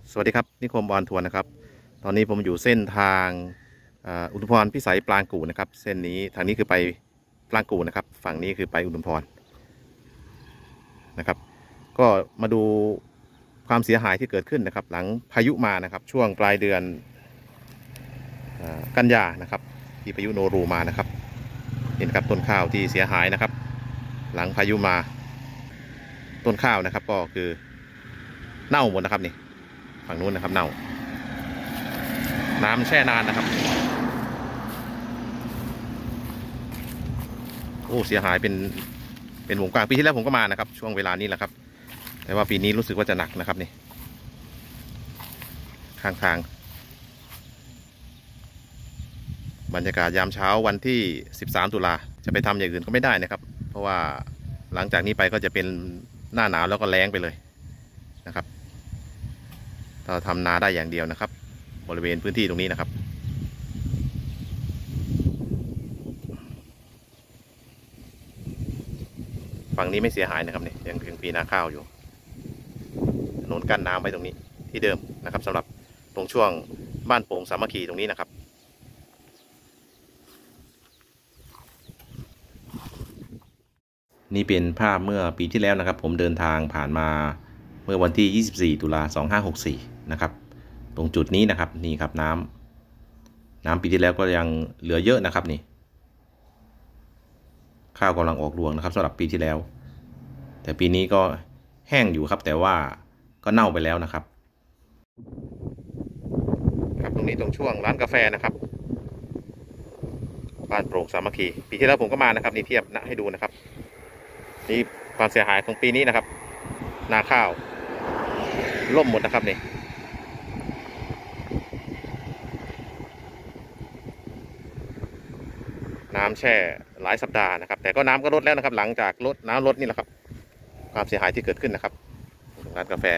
สวัสดีครับนิคมออนทัวร์นะครับตอนนี้ผมอยู่เส้นทางอุทุมพรพิสัยปรางกู่นะครับเส้นนี้ทางนี้คือไปปรางกู่นะครับฝั่งนี้คือไปอุทุมพรนะครับก็มาดูความเสียหายที่เกิดขึ้นนะครับหลังพายุมานะครับช่วงปลายเดือนกันยานะครับที่พายุโนรูมานะครับเห็นครับต้นข้าวที่เสียหายนะครับหลังพายุมาต้นข้าวนะครับก็คือเน่าหมดนะครับนี่ฝั่งนู้นนะครับเน่าน้ำแช่นานนะครับโอ้เสียหายเป็นวงกว้างปีที่แล้วผมก็มานะครับช่วงเวลานี้แหละครับแต่ว่าปีนี้รู้สึกว่าจะหนักนะครับนี่ข้างทางบรรยากาศยามเช้าวันที่13 ตุลาจะไปทำอย่างอื่นก็ไม่ได้นะครับเพราะว่าหลังจากนี้ไปก็จะเป็นหน้าหนาวแล้วก็แล้งไปเลยนะครับเราทำนาได้อย่างเดียวนะครับบริเวณพื้นที่ตรงนี้นะครับฝั่งนี้ไม่เสียหายนะครับเนี่ยยังปีนาข้าวอยู่ถนนกั้นน้ำไว้ตรงนี้ที่เดิมนะครับสำหรับตรงช่วงบ้านโป่งสามัคคีตรงนี้นะครับนี่เป็นภาพเมื่อปีที่แล้วนะครับผมเดินทางผ่านมาเมื่อวันที่24 ตุลา 2564นะครับตรงจุดนี้นะครับนี่ครับน้ำปีที่แล้วก็ยังเหลือเยอะนะครับนี่ข้าวกำลังออกรวงนะครับสำหรับปีที่แล้วแต่ปีนี้ก็แห้งอยู่ครับแต่ว่าก็เน่าไปแล้วนะครับครับตรงนี้ตรงช่วงร้านกาแฟนะครับบ้านโปร่งสามัคคีปีที่แล้วผมก็มานะครับนี่เทียบนะให้ดูนะครับนี่ความเสียหายของปีนี้นะครับนาข้าวล่มหมดนะครับนี่น้ำแช่หลายสัปดาห์นะครับแต่ก็น้ำก็ลดแล้วนะครับหลังจากน้ำลดนี่แหละครับความเสียหายที่เกิดขึ้นนะครับร้านกาแฟ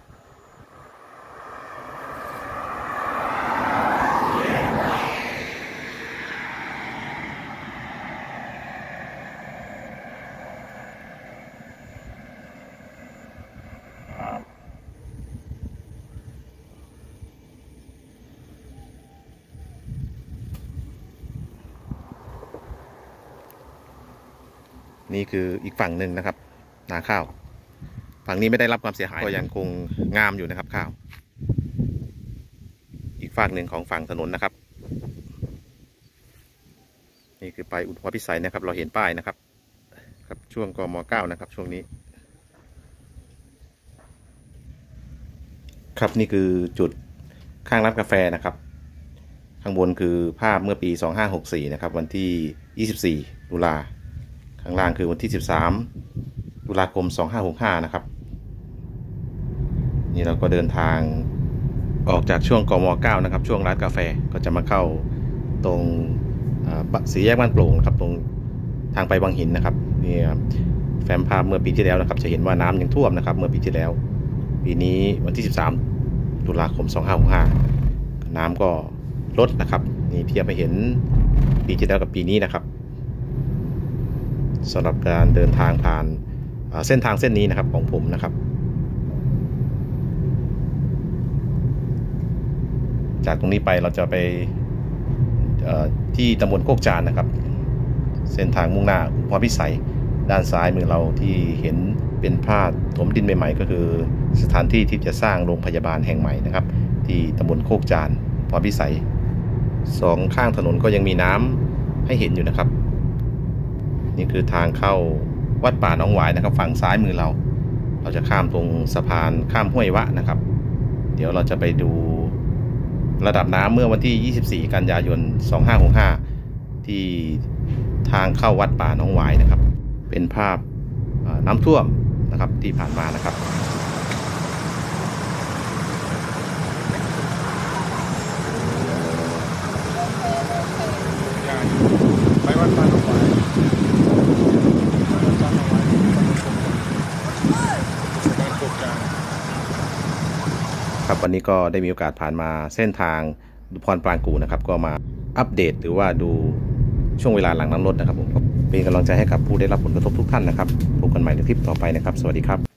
นี่คืออีกฝั่งหนึ่งนะครับนาข้าวฝั่งนี้ไม่ได้รับความเสียหายก็ยังคงงามอยู่นะครับข้าวอีกฝั่งหนึ่งของฝั่งถนนนะครับนี่คือไปอุทุมพรพิสัยนะครับเราเห็นป้ายนะครับครับช่วงกม.9นะครับช่วงนี้ครับนี่คือจุดข้างร้านกาแฟนะครับข้างบนคือภาพเมื่อปี2564นะครับวันที่24 ตุลาข้างล่างคือวันที่13 ตุลาคม 2565นะครับนี่เราก็เดินทางออกจากช่วงกม.9นะครับช่วงร้านกาแฟก็จะมาเข้าตรงสี่แยกบ้านโปร่งนะครับตรงทางไปวังหินนะครับนี่แฟ้มภาพเมื่อปีที่แล้วนะครับจะเห็นว่าน้ำยังท่วมนะครับเมื่อปีที่แล้วปีนี้วันที่13 ตุลาคม 2565น้ำก็ลดนะครับนี่เทียบไปเห็นปีที่แล้วกับปีนี้นะครับสำหรับการเดินทางผ่านเส้นทางเส้นนี้นะครับของผมนะครับจากตรงนี้ไปเราจะไปที่ตำบลโคกจานนะครับเส้นทางมุ่งหน้าอุทุมพรพิสัยด้านซ้ายมือเราที่เห็นเป็นผ้าถมดินใหม่ๆก็คือสถานที่ที่จะสร้างโรงพยาบาลแห่งใหม่นะครับที่ตำบลโคกจานอุทุมพรพิสัยสองข้างถนนก็ยังมีน้ำให้เห็นอยู่นะครับนี่คือทางเข้าวัดป่าหนองหวายนะครับฝั่งซ้ายมือเราจะข้ามตรงสะพานข้ามห้วยวะนะครับเดี๋ยวเราจะไปดูระดับน้ำเมื่อวันที่24 กันยายน 2565ที่ทางเข้าวัดป่าหนองหวายนะครับเป็นภาพน้ำท่วมนะครับที่ผ่านมานะครับไปวัดป่าหนองหวายครับวันนี้ก็ได้มีโอกาสผ่านมาเส้นทางอุทุมพรปรางกู่นะครับก็มาอัปเดตหรือว่าดูช่วงเวลาหลังน้ำลดนะครับผมเป็นกำลังใจให้กับผู้ได้รับผลกระทบทุกท่านนะครับพบกันใหม่ในคลิปต่อไปนะครับสวัสดีครับ